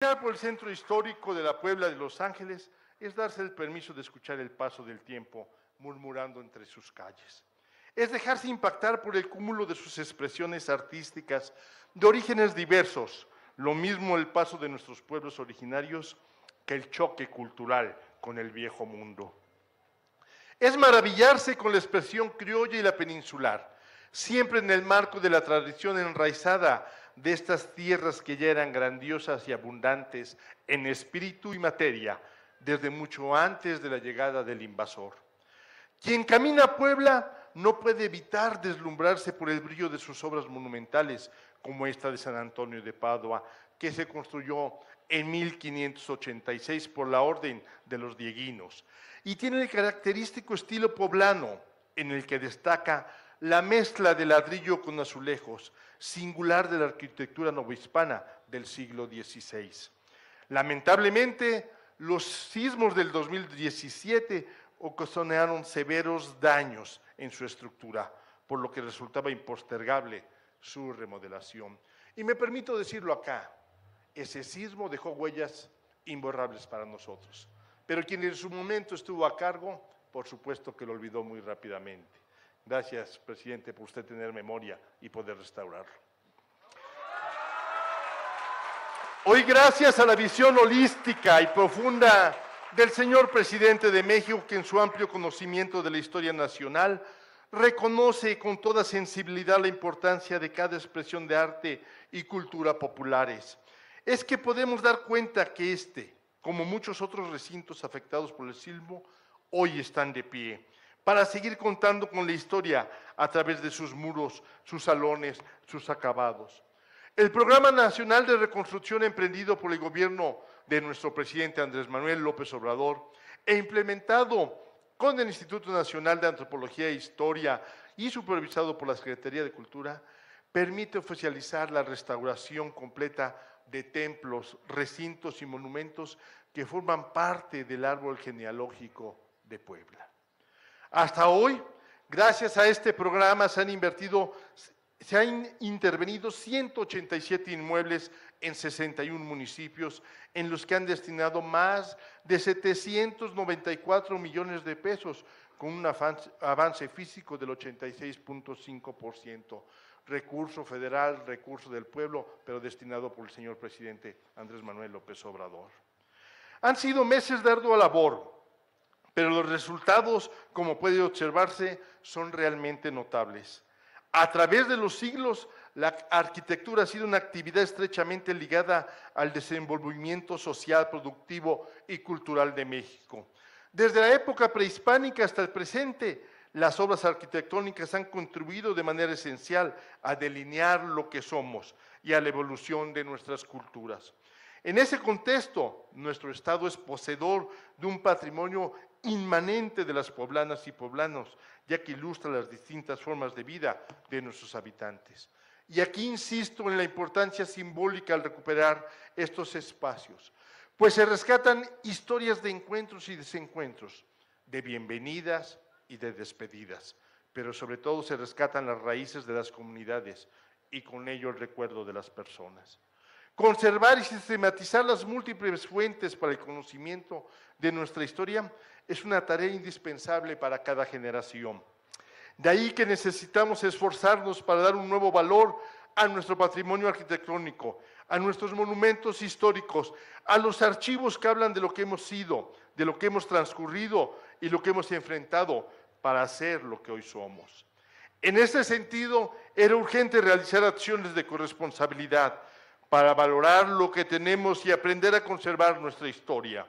Caminar por el centro histórico de la Puebla de Los Ángeles es darse el permiso de escuchar el paso del tiempo murmurando entre sus calles. Es dejarse impactar por el cúmulo de sus expresiones artísticas de orígenes diversos, lo mismo el paso de nuestros pueblos originarios que el choque cultural con el viejo mundo. Es maravillarse con la expresión criolla y la peninsular, siempre en el marco de la tradición enraizada de estas tierras que ya eran grandiosas y abundantes en espíritu y materia desde mucho antes de la llegada del invasor. Quien camina a Puebla no puede evitar deslumbrarse por el brillo de sus obras monumentales, como esta de San Antonio de Padua, que se construyó en 1586 por la orden de los dieguinos, y tiene el característico estilo poblano, en el que destaca la mezcla de ladrillo con azulejos, singular de la arquitectura novohispana del siglo XVI. Lamentablemente, los sismos del 2017 ocasionaron severos daños en su estructura, por lo que resultaba impostergable su remodelación. Y me permito decirlo acá, ese sismo dejó huellas imborrables para nosotros, pero quien en su momento estuvo a cargo, por supuesto que lo olvidó muy rápidamente. Gracias, presidente, por usted tener memoria y poder restaurarlo. Hoy, gracias a la visión holística y profunda del señor presidente de México, que en su amplio conocimiento de la historia nacional reconoce con toda sensibilidad la importancia de cada expresión de arte y cultura populares, es que podemos dar cuenta que como muchos otros recintos afectados por el sismo, hoy están de pie, para seguir contando con la historia a través de sus muros, sus salones, sus acabados. El Programa Nacional de Reconstrucción emprendido por el gobierno de nuestro presidente Andrés Manuel López Obrador e implementado con el Instituto Nacional de Antropología e Historia y supervisado por la Secretaría de Cultura, permite oficializar la restauración completa de templos, recintos y monumentos que forman parte del árbol genealógico de Puebla. Hasta hoy, gracias a este programa, se han intervenido 187 inmuebles en 61 municipios, en los que han destinado más de 794 millones de pesos, con un avance físico del 86.5%. Recurso federal, recurso del pueblo, pero destinado por el señor presidente Andrés Manuel López Obrador. Han sido meses de ardua labor, pero los resultados, como puede observarse, son realmente notables. A través de los siglos, la arquitectura ha sido una actividad estrechamente ligada al desenvolvimiento social, productivo y cultural de México. Desde la época prehispánica hasta el presente, las obras arquitectónicas han contribuido de manera esencial a delinear lo que somos y a la evolución de nuestras culturas. En ese contexto, nuestro Estado es poseedor de un patrimonio inmanente de las poblanas y poblanos, ya que ilustra las distintas formas de vida de nuestros habitantes. Y aquí insisto en la importancia simbólica al recuperar estos espacios, pues se rescatan historias de encuentros y desencuentros, de bienvenidas y de despedidas, pero sobre todo se rescatan las raíces de las comunidades y con ello el recuerdo de las personas. Conservar y sistematizar las múltiples fuentes para el conocimiento de nuestra historia es una tarea indispensable para cada generación. De ahí que necesitamos esforzarnos para dar un nuevo valor a nuestro patrimonio arquitectónico, a nuestros monumentos históricos, a los archivos que hablan de lo que hemos sido, de lo que hemos transcurrido y lo que hemos enfrentado para ser lo que hoy somos. En este sentido, era urgente realizar acciones de corresponsabilidad para valorar lo que tenemos y aprender a conservar nuestra historia.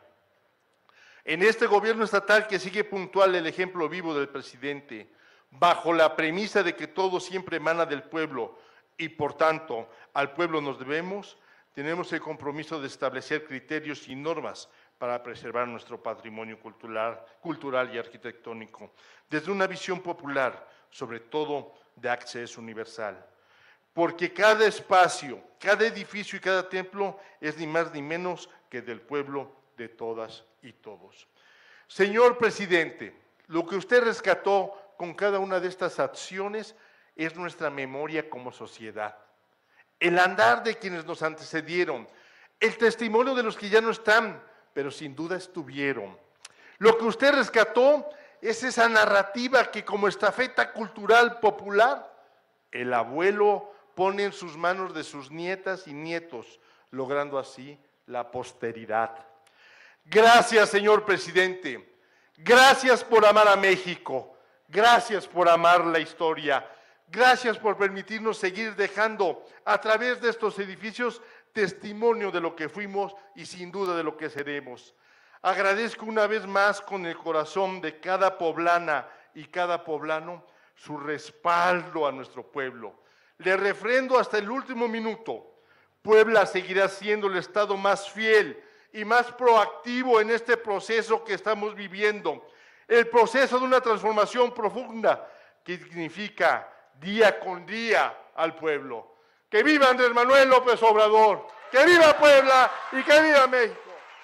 En este gobierno estatal que sigue puntual el ejemplo vivo del presidente, bajo la premisa de que todo siempre emana del pueblo y por tanto al pueblo nos debemos, tenemos el compromiso de establecer criterios y normas para preservar nuestro patrimonio cultural y arquitectónico, desde una visión popular, sobre todo de acceso universal. Porque cada espacio, cada edificio y cada templo es ni más ni menos que del pueblo de todas y todos. Señor presidente, lo que usted rescató con cada una de estas acciones es nuestra memoria como sociedad. El andar de quienes nos antecedieron, el testimonio de los que ya no están, pero sin duda estuvieron. Lo que usted rescató es esa narrativa que como estafeta cultural popular, el abuelo pone en sus manos de sus nietas y nietos, logrando así la posteridad. Gracias, señor presidente. Gracias por amar a México. Gracias por amar la historia. Gracias por permitirnos seguir dejando a través de estos edificios testimonio de lo que fuimos y sin duda de lo que seremos. Agradezco una vez más con el corazón de cada poblana y cada poblano su respaldo a nuestro pueblo. Le refrendo hasta el último minuto. Puebla seguirá siendo el estado más fiel y más proactivo en este proceso que estamos viviendo. El proceso de una transformación profunda que significa día con día al pueblo. ¡Que viva Andrés Manuel López Obrador! ¡Que viva Puebla y que viva México!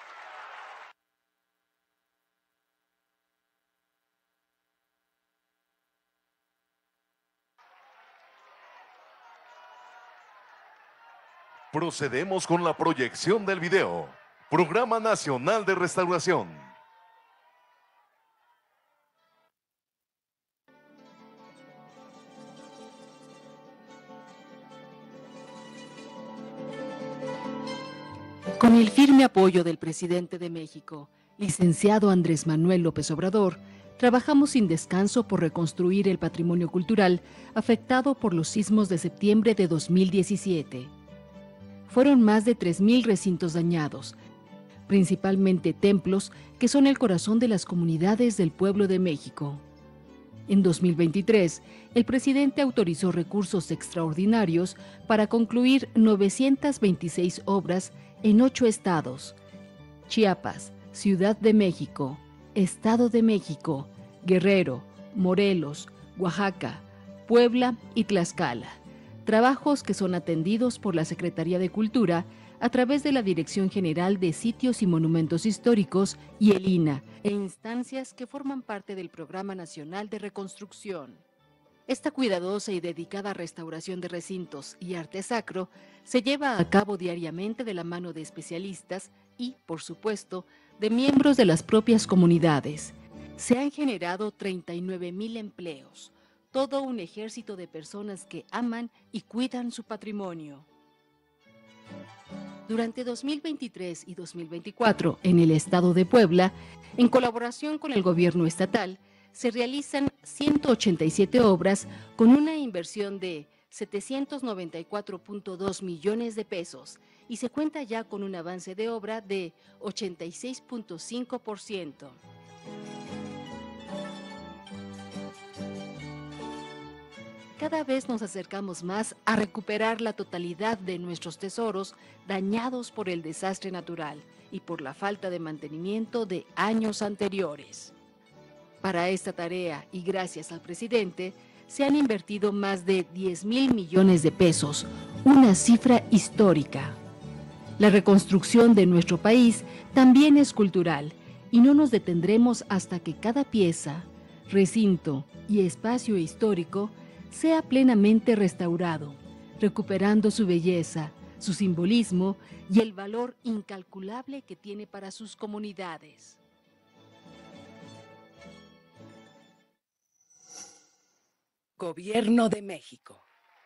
Procedemos con la proyección del video. Programa Nacional de Restauración. Con el firme apoyo del presidente de México, licenciado Andrés Manuel López Obrador, trabajamos sin descanso por reconstruir el patrimonio cultural afectado por los sismos de septiembre de 2017. Fueron más de 3,000 recintos dañados, principalmente templos que son el corazón de las comunidades del pueblo de México. En 2023, el presidente autorizó recursos extraordinarios para concluir 926 obras en 8 estados: Chiapas, Ciudad de México, Estado de México, Guerrero, Morelos, Oaxaca, Puebla y Tlaxcala. Trabajos que son atendidos por la Secretaría de Cultura a través de la Dirección General de Sitios y Monumentos Históricos y el INAH, e instancias que forman parte del Programa Nacional de Reconstrucción. Esta cuidadosa y dedicada restauración de recintos y arte sacro se lleva a cabo diariamente de la mano de especialistas y, por supuesto, de miembros de las propias comunidades. Se han generado 39,000 empleos, todo un ejército de personas que aman y cuidan su patrimonio. Durante 2023 y 2024, en el estado de Puebla, en colaboración con el gobierno estatal, se realizan 187 obras con una inversión de 794.2 millones de pesos y se cuenta ya con un avance de obra de 86.5%. Cada vez nos acercamos más a recuperar la totalidad de nuestros tesoros dañados por el desastre natural y por la falta de mantenimiento de años anteriores. Para esta tarea, y gracias al presidente, se han invertido más de 10,000 millones de pesos, una cifra histórica. La reconstrucción de nuestro país también es cultural y no nos detendremos hasta que cada pieza, recinto y espacio histórico sea plenamente restaurado, recuperando su belleza, su simbolismo y el valor incalculable que tiene para sus comunidades. Gobierno de México.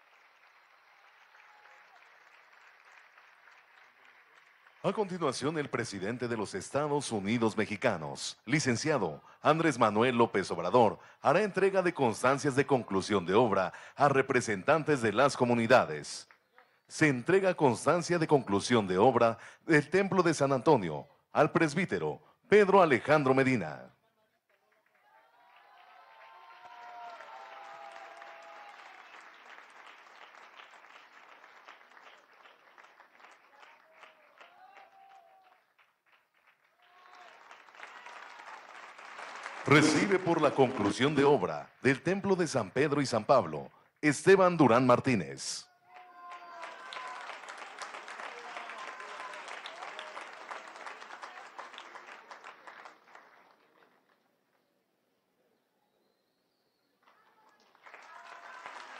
A continuación, el presidente de los Estados Unidos mexicanos, licenciado Andrés Manuel López Obrador, hará entrega de constancias de conclusión de obra a representantes de las comunidades. Se entrega constancia de conclusión de obra del Templo de San Antonio al presbítero Pedro Alejandro Medina. Recibe por la conclusión de obra del Templo de San Pedro y San Pablo, Esteban Durán Martínez.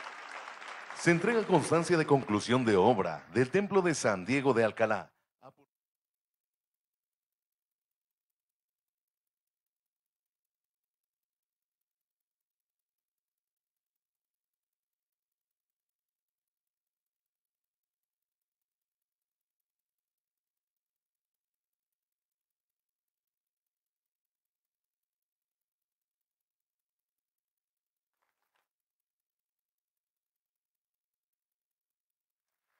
Se entrega constancia de conclusión de obra del Templo de San Diego de Alcalá.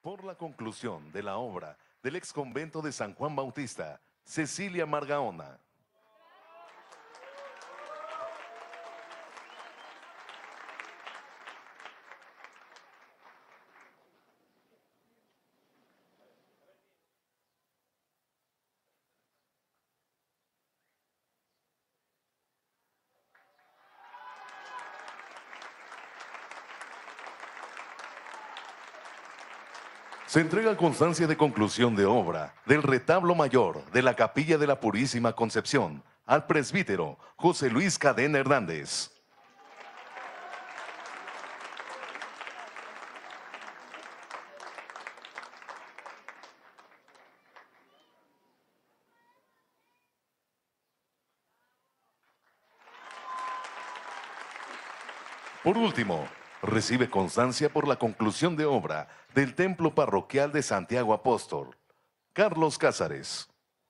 Por la conclusión de la obra del ex convento de San Juan Bautista, Cecilia Margaona. Se entrega constancia de conclusión de obra del retablo mayor de la Capilla de la Purísima Concepción al presbítero José Luis Cadena Hernández. Por último, recibe constancia por la conclusión de obra del Templo Parroquial de Santiago Apóstol, Carlos Cázares.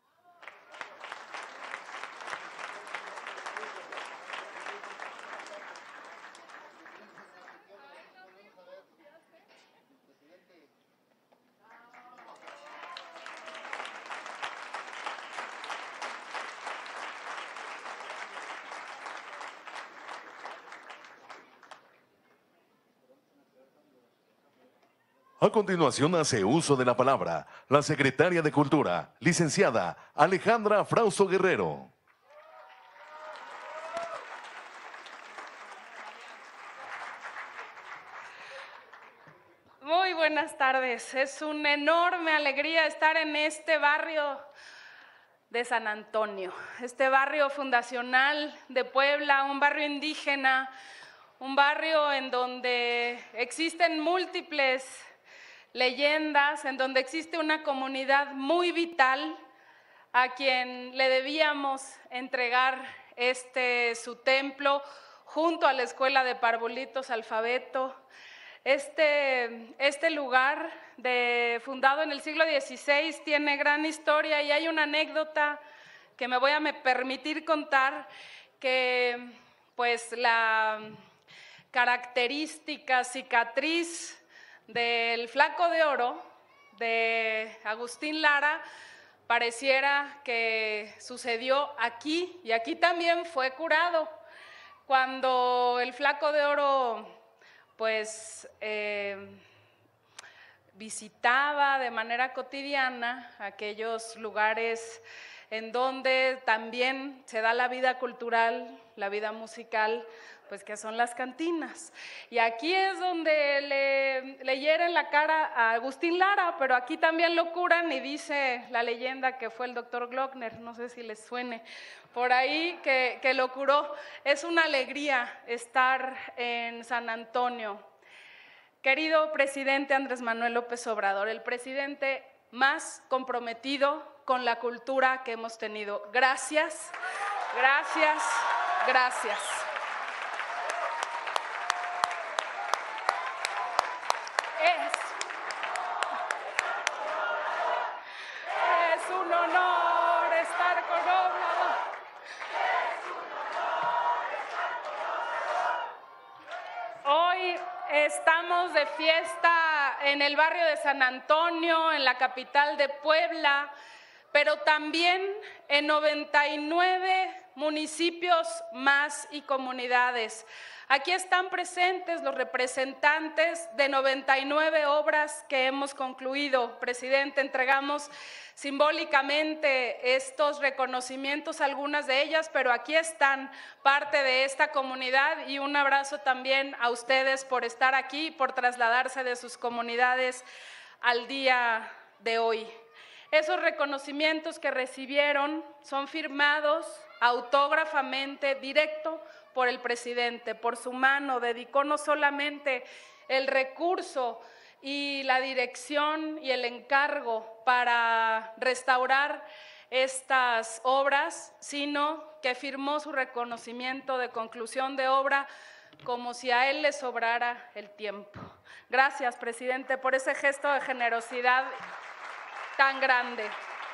A continuación hace uso de la palabra la secretaria de Cultura, licenciada Alejandra Frausto Guerrero. Muy buenas tardes. Es una enorme alegría estar en este barrio de San Antonio, este barrio fundacional de Puebla, un barrio indígena, un barrio en donde existen múltiples leyendas, en donde existe una comunidad muy vital a quien le debíamos entregar su templo junto a la Escuela de Parvulitos Alfabeto. Este lugar fundado en el siglo XVI tiene gran historia y hay una anécdota que me voy a permitir contar, que pues la característica cicatriz del Flaco de Oro de Agustín Lara pareciera que sucedió aquí, y aquí también fue curado. Cuando el Flaco de Oro pues visitaba de manera cotidiana aquellos lugares en donde también se da la vida cultural, la vida musical, pues que son las cantinas. Y aquí es donde le hieren la cara a Agustín Lara, pero aquí también lo curan y dice la leyenda que fue el doctor Glockner, no sé si les suene, por ahí que lo curó. Es una alegría estar en San Antonio. Querido presidente Andrés Manuel López Obrador, el presidente más comprometido con la cultura que hemos tenido. Gracias, gracias, gracias. Es un honor estar con Obrador. Hoy estamos de fiesta en el barrio de San Antonio, en la capital de Puebla, pero también en 99 municipios más y comunidades. Aquí están presentes los representantes de 99 obras que hemos concluido. Presidente, entregamos simbólicamente estos reconocimientos, algunas de ellas, pero aquí están parte de esta comunidad, y un abrazo también a ustedes por estar aquí, por trasladarse de sus comunidades al día de hoy. Esos reconocimientos que recibieron son firmados autógrafamente, directo por el presidente. Por su mano dedicó no solamente el recurso y la dirección y el encargo para restaurar estas obras, sino que firmó su reconocimiento de conclusión de obra como si a él le sobrara el tiempo. Gracias, presidente, por ese gesto de generosidad tan grande.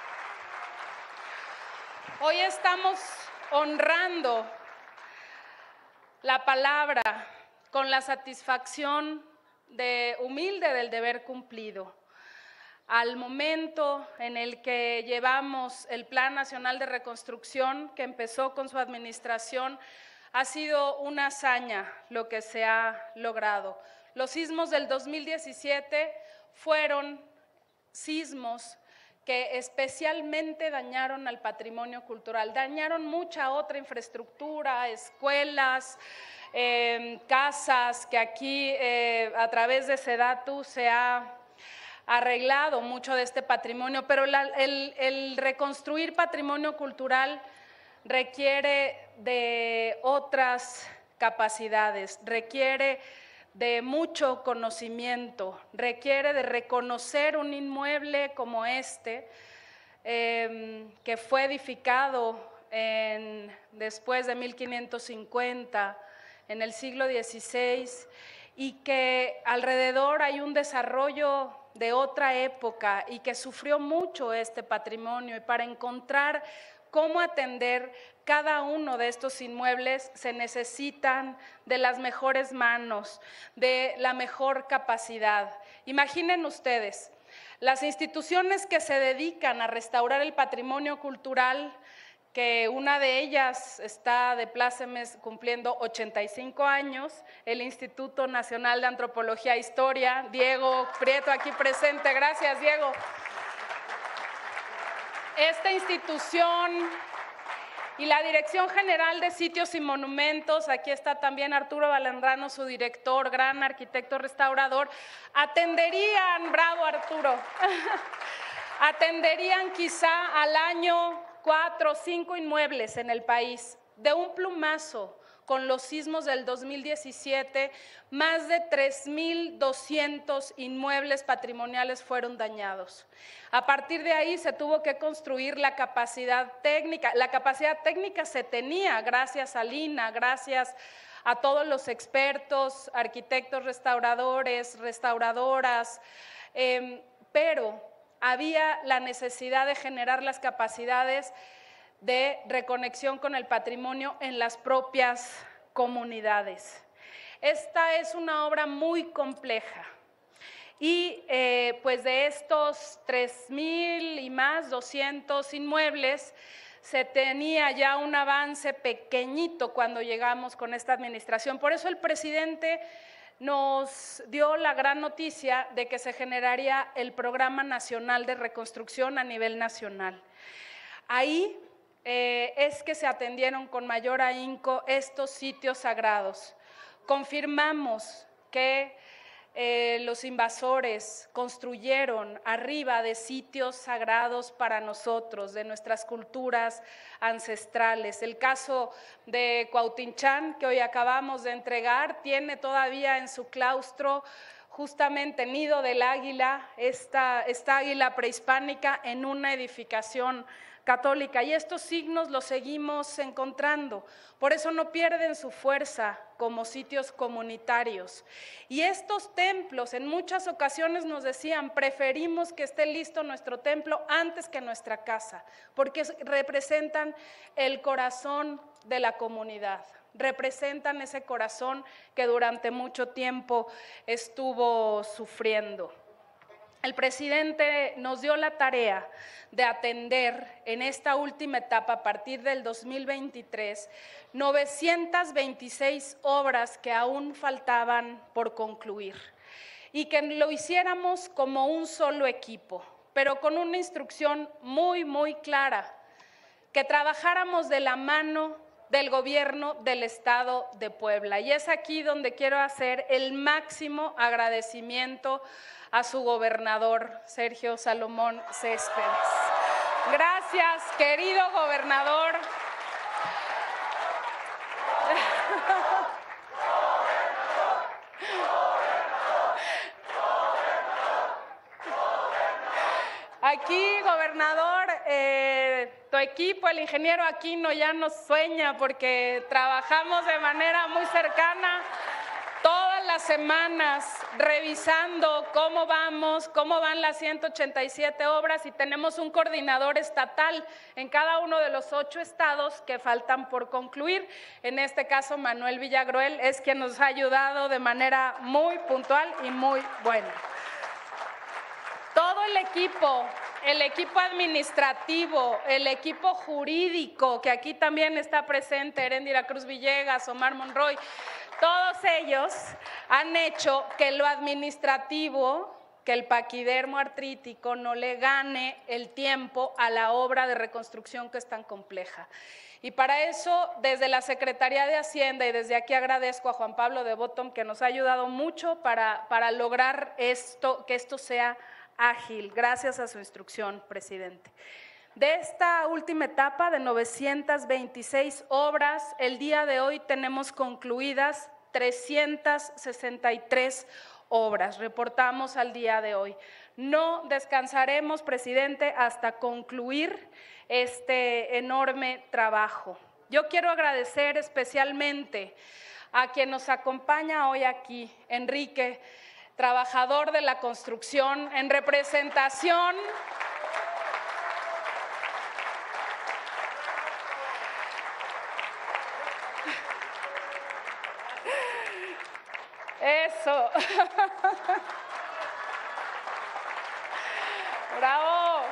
Hoy estamos honrando la palabra con la satisfacción humilde del deber cumplido. al momento en el que llevamos el Plan Nacional de Reconstrucción, que empezó con su administración, ha sido una hazaña lo que se ha logrado. Los sismos del 2017 fueron sismos que especialmente dañaron al patrimonio cultural, dañaron mucha otra infraestructura, escuelas, casas, que aquí a través de SEDATU se ha arreglado mucho de este patrimonio, pero el reconstruir patrimonio cultural requiere de otras capacidades, requiere de mucho conocimiento, requiere de reconocer un inmueble como este, que fue edificado después de 1550, en el siglo XVI, y que alrededor hay un desarrollo de otra época y que sufrió mucho este patrimonio, y para encontrar cómo atender cada uno de estos inmuebles se necesitan de las mejores manos, de la mejor capacidad. Imaginen ustedes, las instituciones que se dedican a restaurar el patrimonio cultural, que una de ellas está de plácemes cumpliendo 85 años, el Instituto Nacional de Antropología e Historia, Diego Prieto aquí presente, gracias Diego. Esta institución y la Dirección General de Sitios y Monumentos, aquí está también Arturo Balandrano, su director, gran arquitecto restaurador, atenderían, bravo Arturo, atenderían quizá al año 4 o 5 inmuebles en el país. De un plumazo, con los sismos del 2017, más de 3.200 inmuebles patrimoniales fueron dañados. A partir de ahí se tuvo que construir la capacidad técnica. La capacidad técnica se tenía gracias a Lina, gracias a todos los expertos, arquitectos restauradores, restauradoras, pero había la necesidad de generar las capacidades de reconexión con el patrimonio en las propias comunidades. Esta es una obra muy compleja y pues de estos 3.000 y más 200 inmuebles se tenía ya un avance pequeñito cuando llegamos con esta administración. Por eso el presidente nos dio la gran noticia de que se generaría el Programa Nacional de Reconstrucción a nivel nacional. Ahí es que se atendieron con mayor ahínco estos sitios sagrados. Confirmamos que los invasores construyeron arriba de sitios sagrados para nosotros, de nuestras culturas ancestrales. El caso de Cuautinchán, que hoy acabamos de entregar, tiene todavía en su claustro justamente Nido del Águila, esta águila prehispánica en una edificación católica, y estos signos los seguimos encontrando, por eso no pierden su fuerza como sitios comunitarios. Y estos templos en muchas ocasiones nos decían, preferimos que esté listo nuestro templo antes que nuestra casa, porque representan el corazón de la comunidad, representan ese corazón que durante mucho tiempo estuvo sufriendo. El presidente nos dio la tarea de atender en esta última etapa, a partir del 2023, 926 obras que aún faltaban por concluir y que lo hiciéramos como un solo equipo, pero con una instrucción muy, muy clara, que trabajáramos de la mano del gobierno del Estado de Puebla. Y es aquí donde quiero hacer el máximo agradecimiento a su gobernador, Sergio Salomón Céspedes. Gracias, querido gobernador. Aquí, gobernador, tu equipo, el ingeniero Aquino, ya nos sueña porque trabajamos de manera muy cercana todas las semanas revisando cómo van las 187 obras, y tenemos un coordinador estatal en cada uno de los 8 estados que faltan por concluir. En este caso, Manuel Villagruel es quien nos ha ayudado de manera muy puntual y muy buena. Todo el equipo administrativo, el equipo jurídico, que aquí también está presente Heréndira Cruz Villegas, Omar Monroy, todos ellos han hecho que lo administrativo, que el paquidermo artrítico no le gane el tiempo a la obra de reconstrucción que es tan compleja. Y para eso, desde la Secretaría de Hacienda y desde aquí agradezco a Juan Pablo de Bottom, que nos ha ayudado mucho para lograr esto, que esto sea ágil, gracias a su instrucción, presidente. De esta última etapa de 926 obras, el día de hoy tenemos concluidas 363 obras, reportamos al día de hoy. No descansaremos, presidente, hasta concluir este enorme trabajo. Yo quiero agradecer especialmente a quien nos acompaña hoy aquí, Enrique, trabajador de la construcción, en representación eso. Bravo.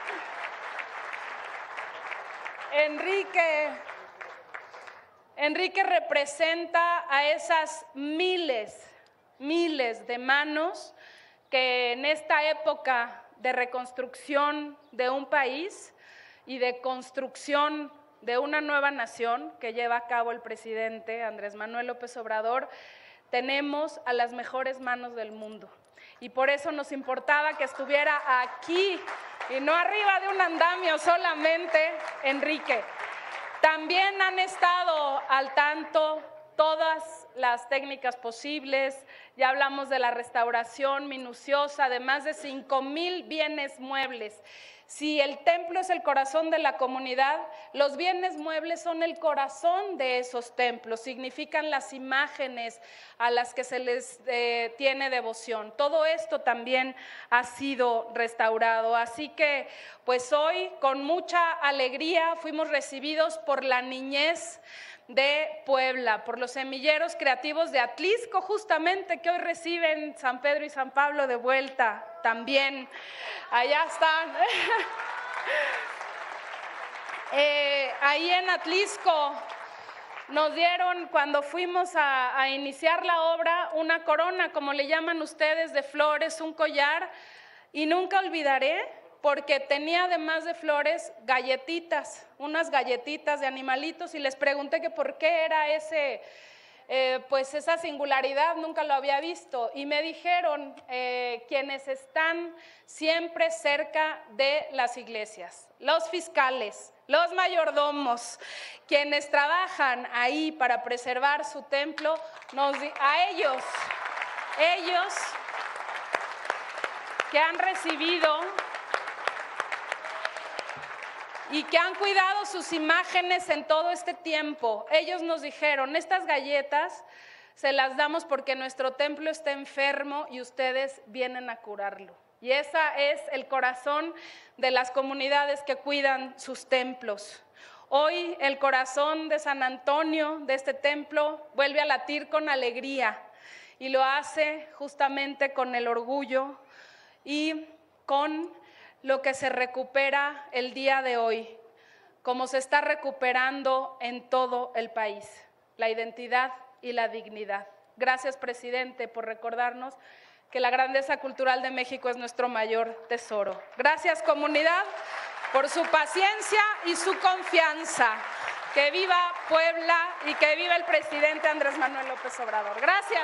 Enrique representa a esas miles de manos que en esta época de reconstrucción de un país y de construcción de una nueva nación que lleva a cabo el presidente Andrés Manuel López Obrador, tenemos a las mejores manos del mundo. Y por eso nos importaba que estuviera aquí y no arriba de un andamio solamente, Enrique. También han estado al tanto todas las técnicas posibles, ya hablamos de la restauración minuciosa de más de 5,000 bienes muebles. Si el templo es el corazón de la comunidad, los bienes muebles son el corazón de esos templos, significan las imágenes a las que se les tiene devoción. Todo esto también ha sido restaurado, así que pues hoy con mucha alegría fuimos recibidos por la niñez de Puebla, por los semilleros creativos de Atlisco, justamente, que hoy reciben San Pedro y San Pablo de vuelta también. Allá están. Ahí en Atlisco nos dieron, cuando fuimos a iniciar la obra, una corona, como le llaman ustedes, de flores, un collar, y nunca olvidaré, porque tenía además de flores galletitas, unas galletitas de animalitos, y les pregunté que por qué era pues esa singularidad, nunca lo había visto, y me dijeron quienes están siempre cerca de las iglesias, los fiscales, los mayordomos, quienes trabajan ahí para preservar su templo, a ellos que han recibido y que han cuidado sus imágenes en todo este tiempo. Ellos nos dijeron, estas galletas se las damos porque nuestro templo está enfermo y ustedes vienen a curarlo. Y ese es el corazón de las comunidades que cuidan sus templos. Hoy el corazón de San Antonio, de este templo, vuelve a latir con alegría y lo hace justamente con el orgullo y con lo que se recupera el día de hoy, como se está recuperando en todo el país, la identidad y la dignidad. Gracias, presidente, por recordarnos que la grandeza cultural de México es nuestro mayor tesoro. Gracias, comunidad, por su paciencia y su confianza. Que viva Puebla y que viva el presidente Andrés Manuel López Obrador. Gracias.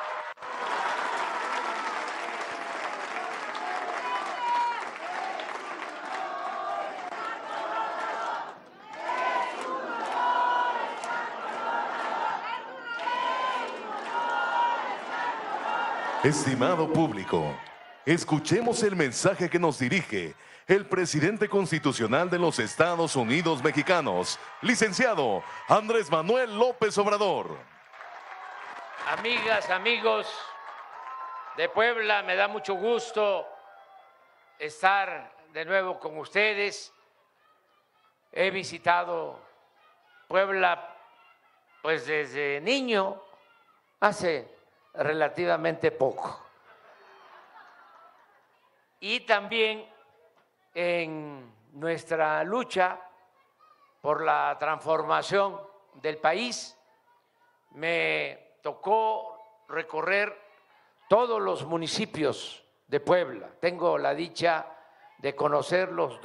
Estimado público, escuchemos el mensaje que nos dirige el presidente constitucional de los Estados Unidos Mexicanos, licenciado Andrés Manuel López Obrador. Amigas, amigos de Puebla, me da mucho gusto estar de nuevo con ustedes. He visitado Puebla pues desde niño, hace relativamente poco. y también en nuestra lucha por la transformación del país. Me tocó recorrer todos los municipios de Puebla. Tengo la dicha de conocer los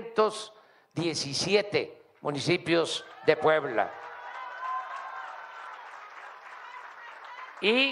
217 municipios de Puebla. Y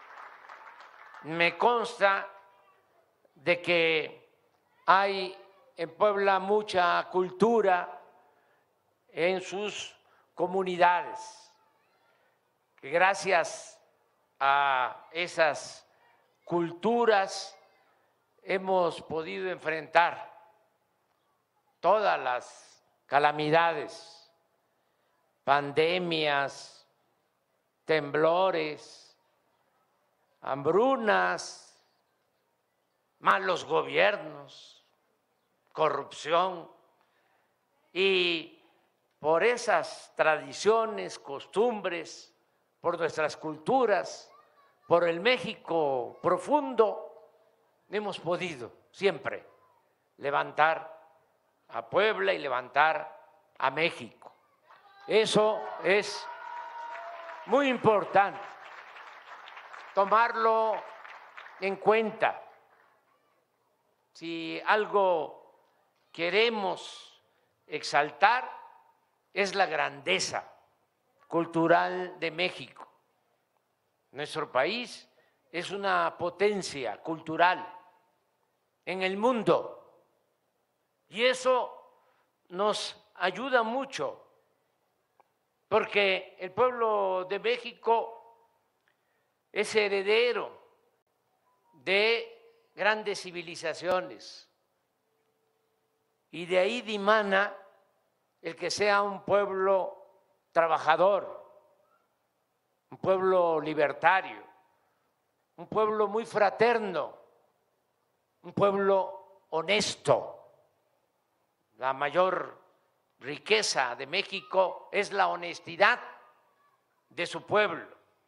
me consta de que hay en Puebla mucha cultura en sus comunidades, que gracias a esas culturas hemos podido enfrentar todas las calamidades, pandemias, temblores, hambrunas, malos gobiernos, corrupción, y por esas tradiciones, costumbres, por nuestras culturas, por el México profundo, hemos podido siempre levantar a Puebla y levantar a México. Eso es muy importante, tomarlo en cuenta. Si algo queremos exaltar es la grandeza cultural de México. Nuestro país es una potencia cultural en el mundo y eso nos ayuda mucho, porque el pueblo de México es heredero de grandes civilizaciones y de ahí dimana el que sea un pueblo trabajador, un pueblo libertario, un pueblo muy fraterno, un pueblo honesto. La mayor riqueza de México es la honestidad de su pueblo.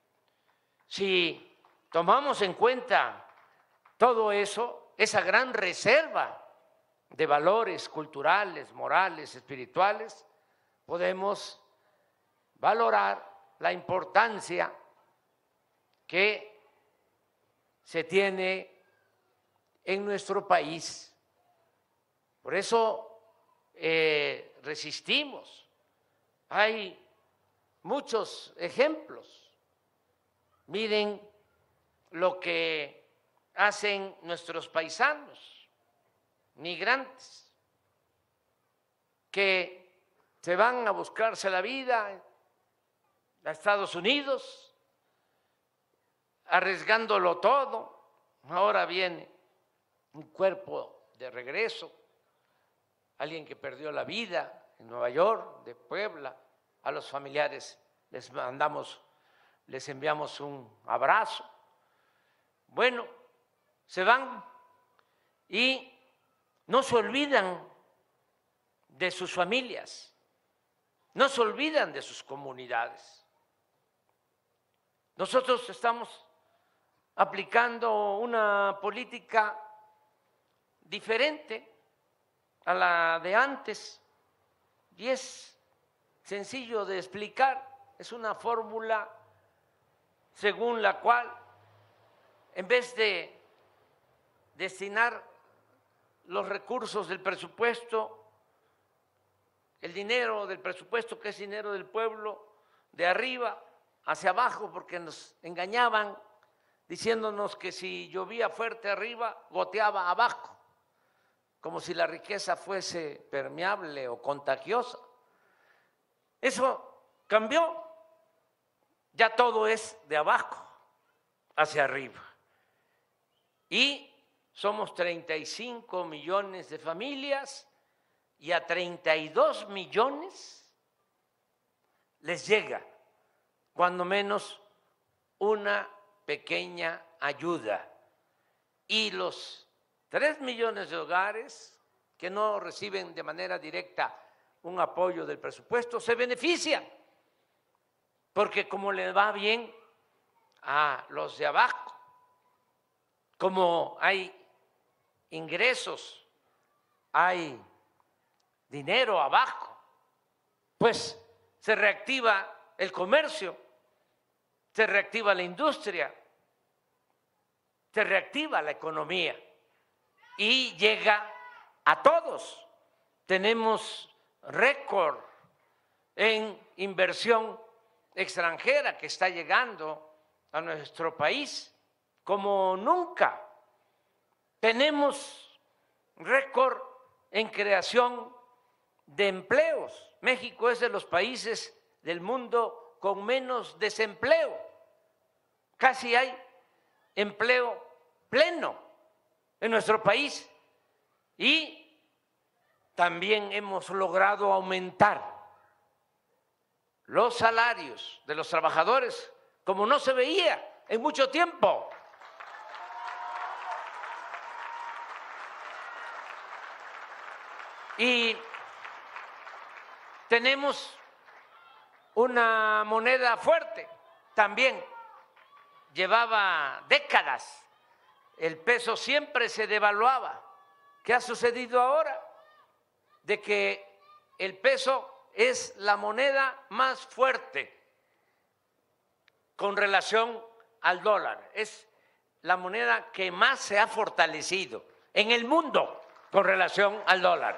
Si tomamos en cuenta todo eso, esa gran reserva de valores culturales, morales, espirituales, podemos valorar la importancia que se tiene en nuestro país. Por eso resistimos. Hay muchos ejemplos. Miren lo que hacen nuestros paisanos migrantes que se van a buscarse la vida a Estados Unidos, arriesgándolo todo. Ahora viene un cuerpo de regreso, alguien que perdió la vida en Nueva York, de Puebla. A los familiares les enviamos un abrazo. Bueno, se van y no se olvidan de sus familias, no se olvidan de sus comunidades. Nosotros estamos aplicando una política diferente a la de antes y es sencillo de explicar. Es una fórmula según la cual, en vez de destinar los recursos del presupuesto, el dinero del presupuesto, que es dinero del pueblo, de arriba hacia abajo, porque nos engañaban diciéndonos que si llovía fuerte arriba, goteaba abajo, como si la riqueza fuese permeable o contagiosa. Eso cambió, ya todo es de abajo hacia arriba. Y somos 35 millones de familias y a 32 millones les llega cuando menos una pequeña ayuda. Y los 3 millones de hogares que no reciben de manera directa un apoyo del presupuesto se benefician, porque como le va bien a los de abajo, como hay ingresos, hay dinero abajo, pues se reactiva el comercio, se reactiva la industria, se reactiva la economía y llega a todos. Tenemos récord en inversión extranjera que está llegando a nuestro país como nunca. Tenemos récord en creación de empleos. México es de los países del mundo con menos desempleo. Casi hay empleo pleno en nuestro país y también hemos logrado aumentar los salarios de los trabajadores como no se veía en mucho tiempo. Y tenemos una moneda fuerte también. Llevaba décadas, el peso siempre se devaluaba. ¿Qué ha sucedido ahora? De que el peso es la moneda más fuerte con relación al dólar. Es la moneda que más se ha fortalecido en el mundo con relación al dólar.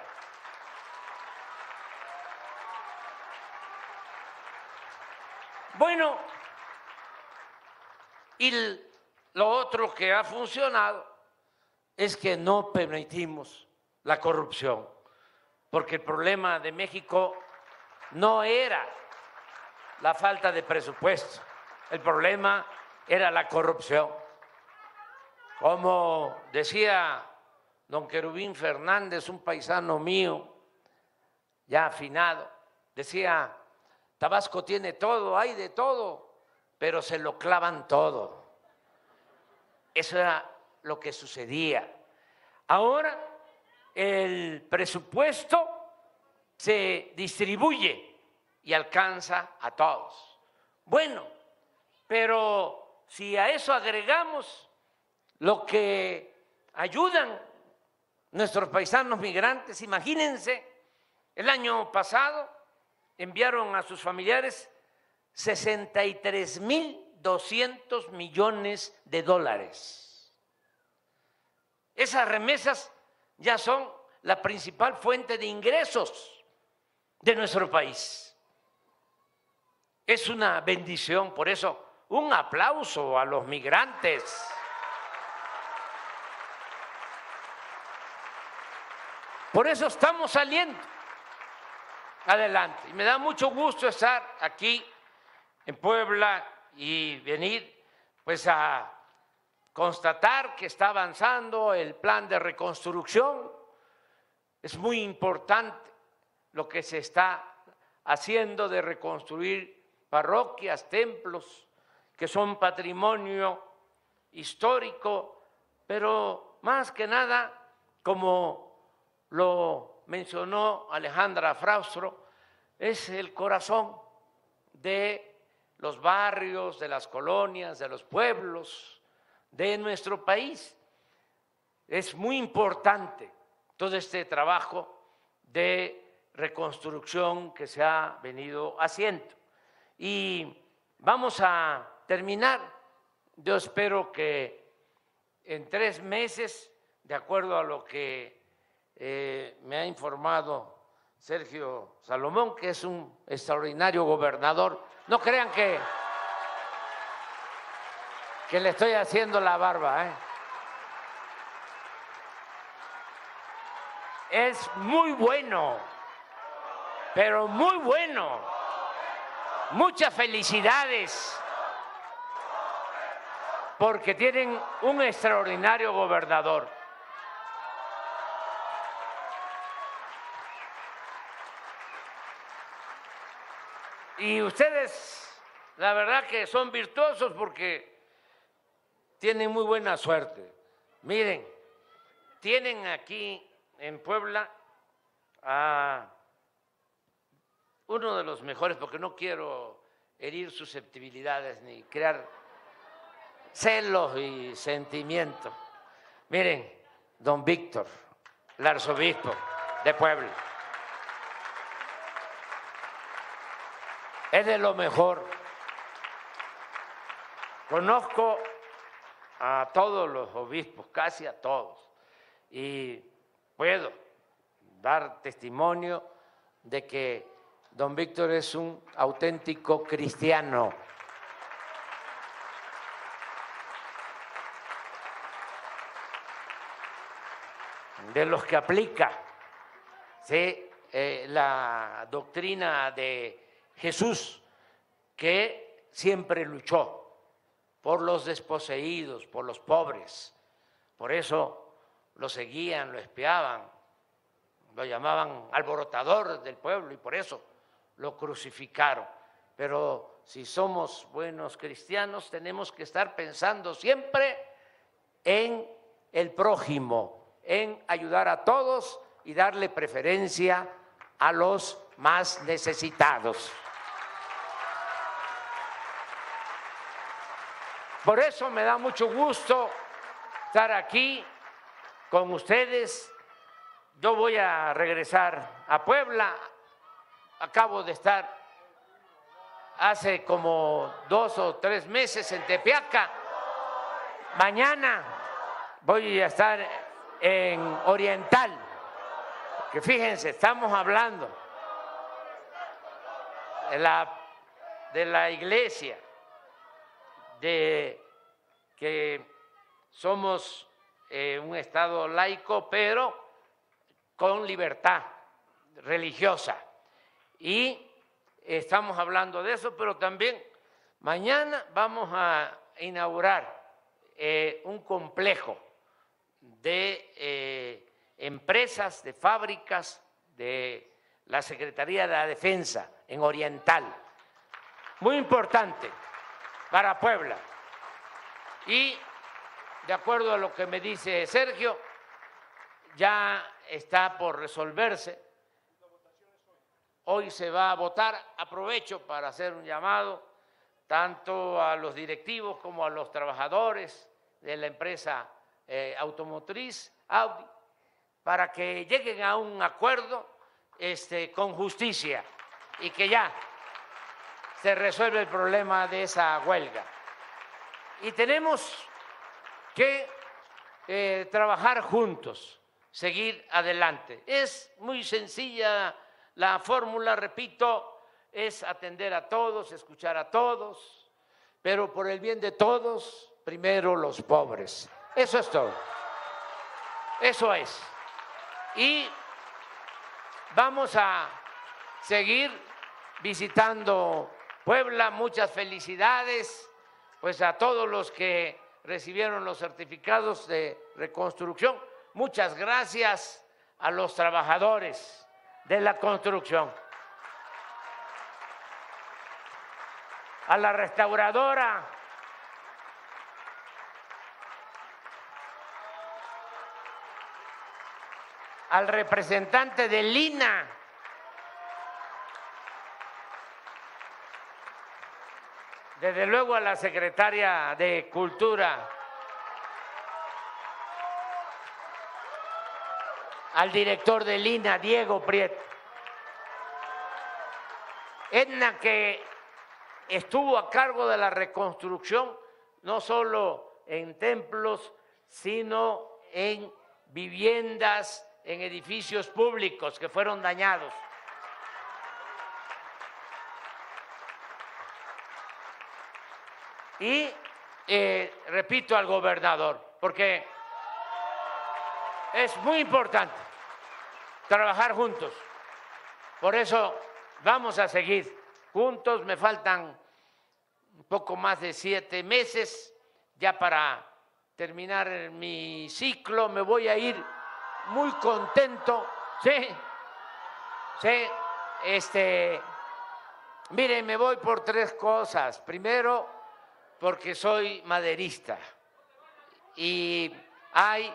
Bueno, y lo otro que ha funcionado es que no permitimos la corrupción, porque el problema de México no era la falta de presupuesto, el problema era la corrupción. Como decía don Querubín Fernández, un paisano mío, ya afinado, decía: Tabasco tiene todo, hay de todo, pero se lo clavan todo. Eso era lo que sucedía. Ahora el presupuesto se distribuye y alcanza a todos. Bueno, pero si a eso agregamos lo que ayudan nuestros paisanos migrantes, imagínense, el año pasado enviaron a sus familiares 63,200 millones de dólares. Esas remesas ya son la principal fuente de ingresos de nuestro país. Es una bendición, por eso un aplauso a los migrantes. Por eso estamos saliendo adelante. Y me da mucho gusto estar aquí en Puebla y venir pues a constatar que está avanzando el plan de reconstrucción. Es muy importante lo que se está haciendo de reconstruir parroquias, templos, que son patrimonio histórico, pero más que nada, como lo mencionó Alejandra Fraustro, es el corazón de los barrios, de las colonias, de los pueblos de nuestro país. Es muy importante todo este trabajo de reconstrucción que se ha venido haciendo. Y vamos a terminar. Yo espero que en 3 meses, de acuerdo a lo que me ha informado Sergio Salomón, que es un extraordinario gobernador. No crean que le estoy haciendo la barba, ¿eh? Es muy bueno, pero muy bueno. Muchas felicidades, porque tienen un extraordinario gobernador. Y ustedes, la verdad que son virtuosos porque tienen muy buena suerte. Miren, tienen aquí en Puebla a uno de los mejores, porque no quiero herir susceptibilidades ni crear celos y sentimientos. Miren, don Víctor, el arzobispo de Puebla. Es de lo mejor. Conozco a todos los obispos, casi a todos, y puedo dar testimonio de que don Víctor es un auténtico cristiano. De los que aplica, ¿sí?, la doctrina de Jesús, que siempre luchó por los desposeídos, por los pobres. Por eso lo seguían, lo espiaban, lo llamaban alborotador del pueblo y por eso lo crucificaron. Pero si somos buenos cristianos, tenemos que estar pensando siempre en el prójimo, en ayudar a todos y darle preferencia a los más necesitados. Por eso me da mucho gusto estar aquí con ustedes. Yo voy a regresar a Puebla. Acabo de estar hace como 2 o 3 meses en Tepeaca. Mañana voy a estar en Oriental, que fíjense, estamos hablando de la iglesia, de que somos un Estado laico, pero con libertad religiosa. Y estamos hablando de eso, pero también mañana vamos a inaugurar un complejo de empresas, de fábricas de la Secretaría de la Defensa en Oriental. Muy importante para Puebla. Y de acuerdo a lo que me dice Sergio, ya está por resolverse. Hoy se va a votar. Aprovecho para hacer un llamado tanto a los directivos como a los trabajadores de la empresa automotriz Audi para que lleguen a un acuerdo con justicia y que ya se resuelve el problema de esa huelga. Y tenemos que trabajar juntos, seguir adelante. Es muy sencilla la fórmula, repito, es atender a todos, escuchar a todos, pero por el bien de todos, primero los pobres. Eso es todo. Eso es. Y vamos a seguir visitando Puebla. Muchas felicidades pues a todos los que recibieron los certificados de reconstrucción. Muchas gracias a los trabajadores de la construcción. A la restauradora, al representante de Lina, desde luego a la secretaria de Cultura, al director de Lina, Diego Prieto, Edna, que estuvo a cargo de la reconstrucción, no solo en templos, sino en viviendas, en edificios públicos que fueron dañados. Y repito al gobernador, porque es muy importante trabajar juntos. Por eso vamos a seguir juntos. Me faltan un poco más de 7 meses ya para terminar mi ciclo. Me voy a ir muy contento. Sí. Mire, me voy por 3 cosas. Primero, porque soy maderista y hay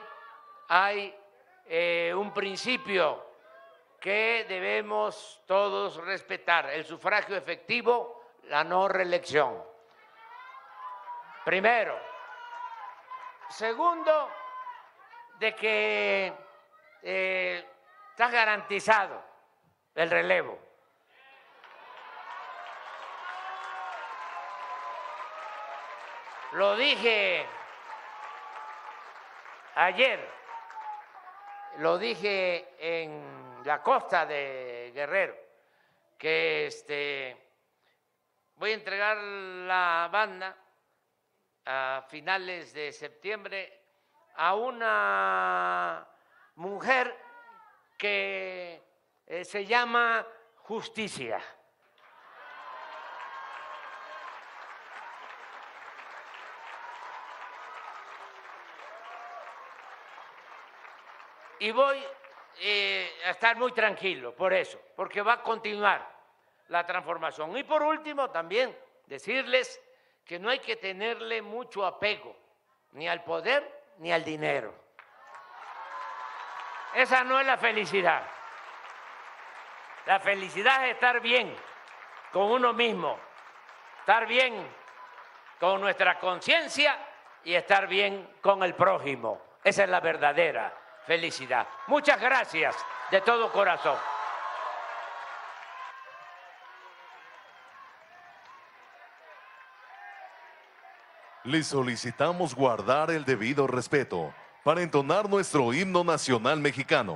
un principio que debemos todos respetar: el sufragio efectivo, la no reelección. Primero. Segundo, de que está garantizado el relevo. Lo dije ayer, lo dije en la costa de Guerrero, que voy a entregar la banda a finales de septiembre a una mujer que se llama Justicia. Y voy a estar muy tranquilo por eso, porque va a continuar la transformación. Y por último, también decirles que no hay que tenerle mucho apego ni al poder ni al dinero. Esa no es la felicidad. La felicidad es estar bien con uno mismo, estar bien con nuestra conciencia y estar bien con el prójimo. Esa es la verdadera felicidad. Muchas gracias de todo corazón. Le solicitamos guardar el debido respeto para entonar nuestro himno nacional mexicano.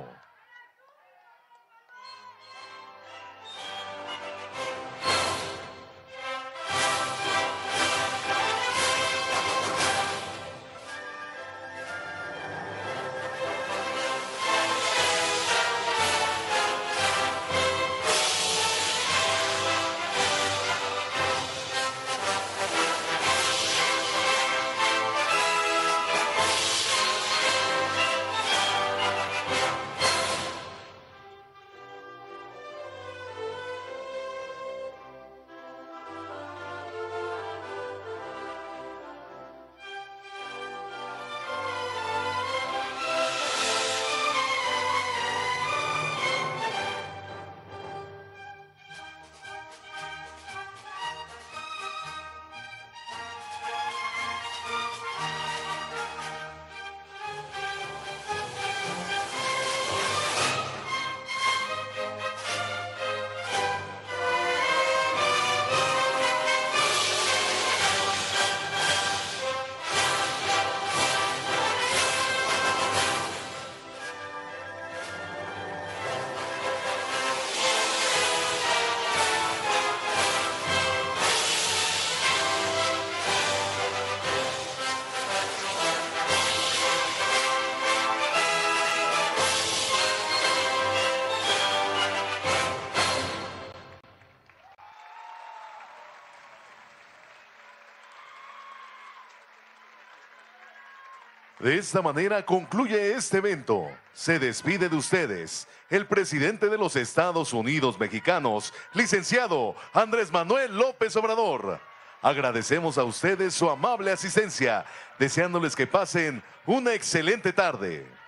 De esta manera concluye este evento. Se despide de ustedes el presidente de los Estados Unidos mexicanos, licenciado Andrés Manuel López Obrador. Agradecemos a ustedes su amable asistencia, deseándoles que pasen una excelente tarde.